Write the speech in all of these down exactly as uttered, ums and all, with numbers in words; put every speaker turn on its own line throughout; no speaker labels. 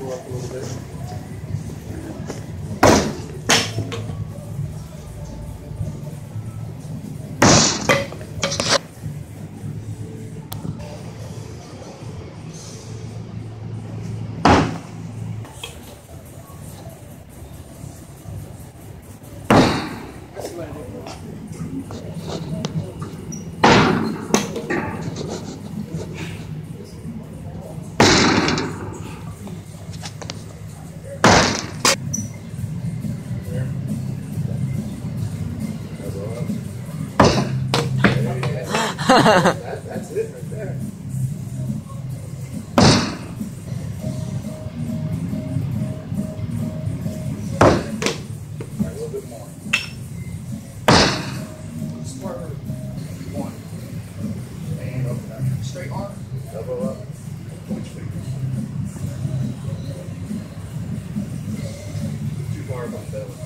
go up a little bit. That's what I did. that, that's it right there. Right, a little bit more. Smarter. One. And up and down. Straight arm. Double up. Point fingers. Too far up on the belly.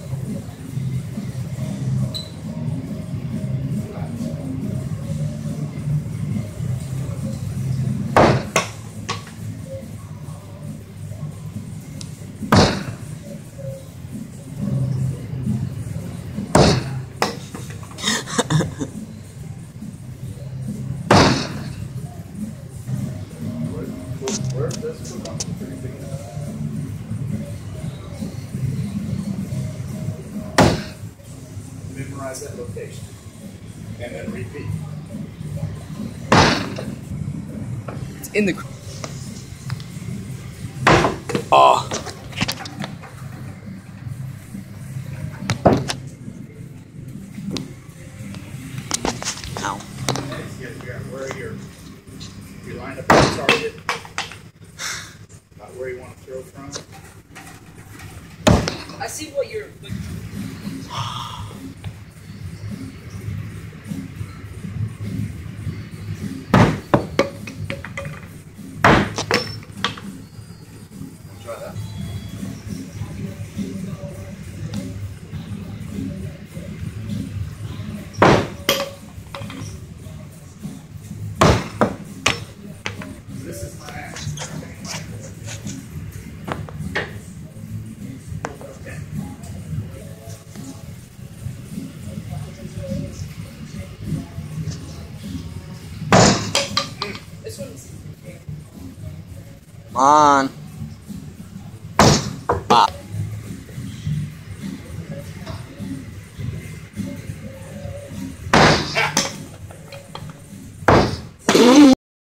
Where does it come pretty big? Memorize that location and then repeat.
It's in the. Oh. Ow.
Next, you gotta figure out where you're, you line up your target, about where you want to throw from.
I see what you're.
Try that. This is my axe. Okay.
This one's. Come on. Ah.